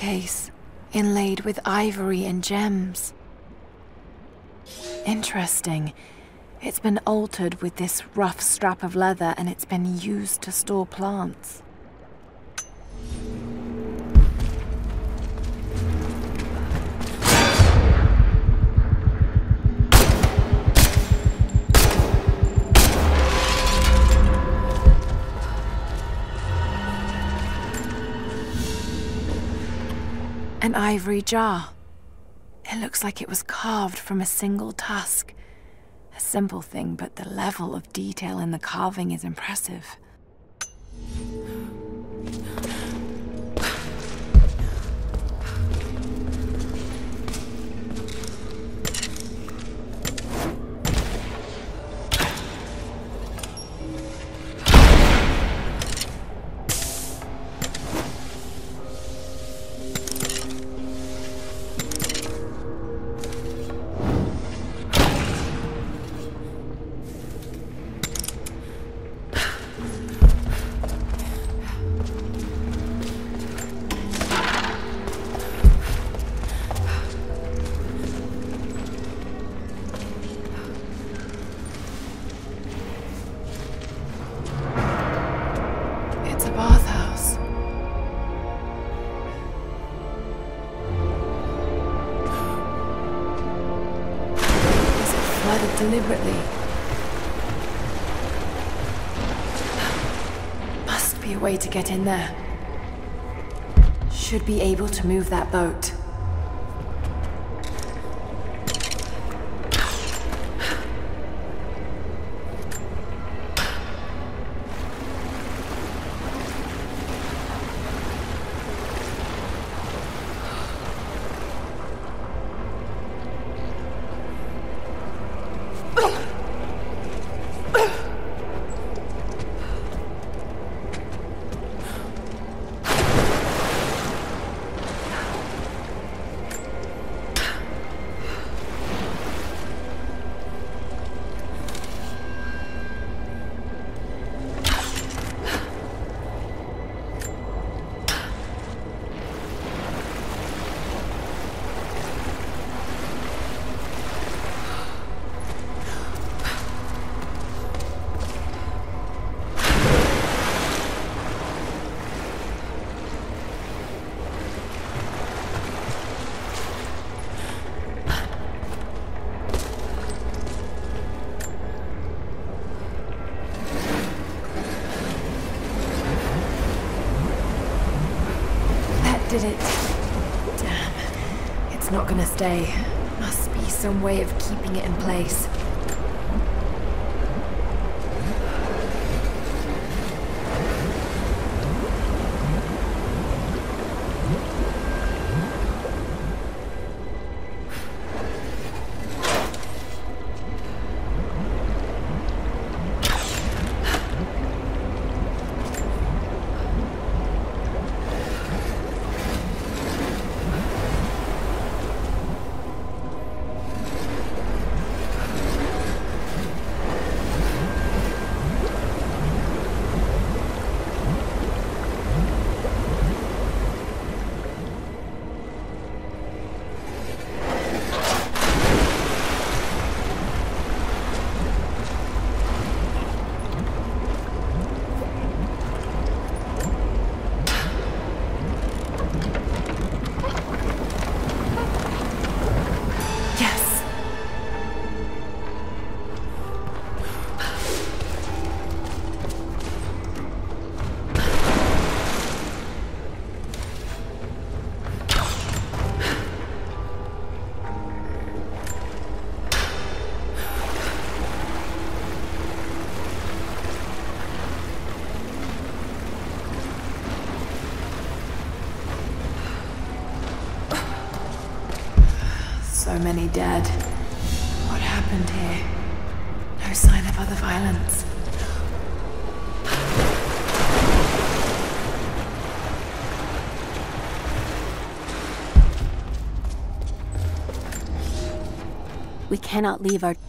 case, inlaid with ivory and gems. Interesting. It's been altered with this rough strap of leather, and it's been used to store plants. An ivory jar. It looks like it was carved from a single tusk. A simple thing, but the level of detail in the carving is impressive. Deliberately. Must be a way to get in there. Should be able to move that boat. Did it? Damn. It's not gonna stay. Must be some way of keeping it in place. So many dead. What happened here? No sign of other violence. We cannot leave our...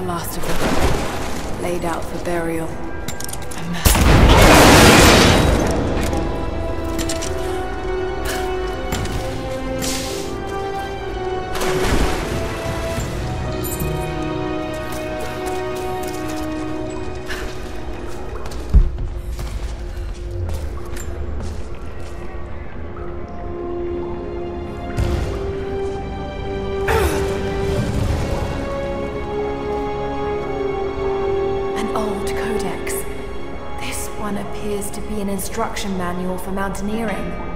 the last of them, laid out for burial. Appears to be an instruction manual for mountaineering.